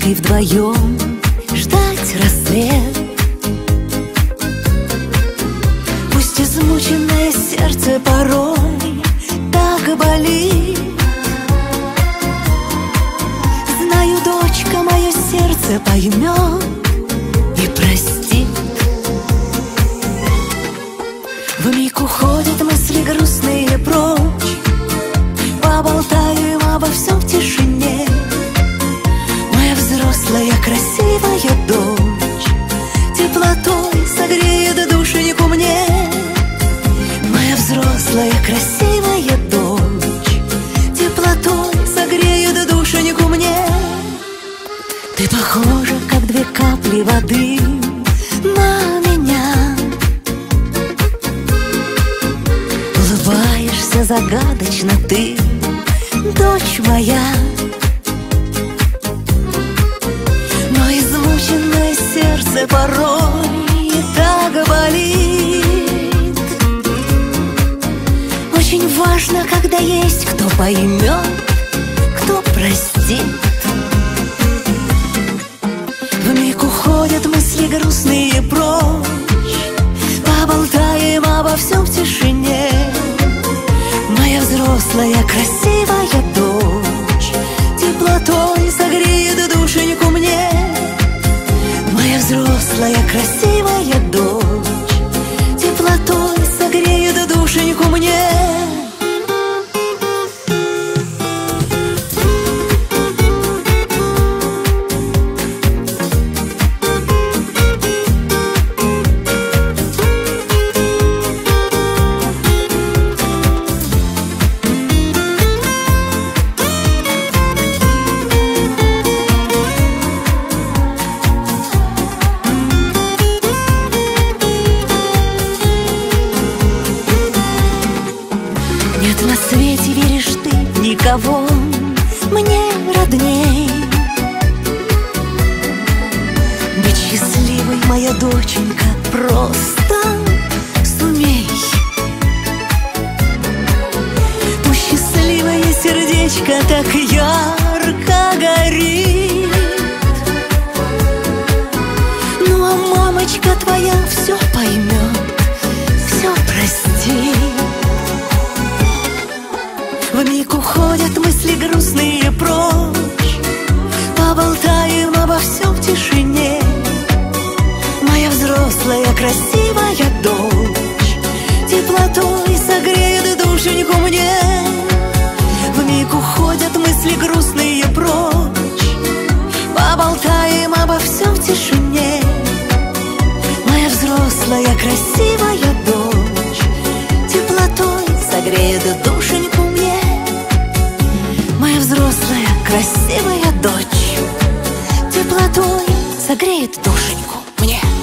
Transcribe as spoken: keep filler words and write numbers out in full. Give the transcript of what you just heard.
пошли вдвоем ждать рассвет. Пусть измученное сердце порой так болит, знаю, дочка, мое сердце поймет и простит. Вмиг уходят мысли грустные прочь, поболтаем обо всем в тишине. Моя взрослая красивая дочь теплотой согреет душеньку мне. Моя взрослая красивая дочь теплотой согреет душеньку мне. Ты похожа, как две капли воды на меня, улыбаешься загадочно ты, дочь моя. Но измученное сердце порой так болит. Очень важно, когда есть кто поймет, кто простит. Вмиг уходят мысли грустные прочь, поболтаем обо всем в тишине. Моя взрослая красивая дочь теплотой согреет душеньку мне. Моя взрослая красивая дочь теплотой согреет душеньку мне. Нет на свете, веришь ты, никого мне родней. Быть счастливой, моя доченька, просто сумей. Пусть счастливое сердечко так ярко горит. Ну а мамочка твоя все поймет, все простит. Вмиг уходят мысли грустные прочь, поболтаем обо всем в тишине. Моя взрослая красивая дочь теплотой согреет душеньку мне. Вмиг уходят мысли грустные прочь, поболтаем обо всем в тишине. Моя взрослая красивая дочь теплотой согреет душеньку мне. Моя взрослая красивая дочь теплотой согреет душеньку мне.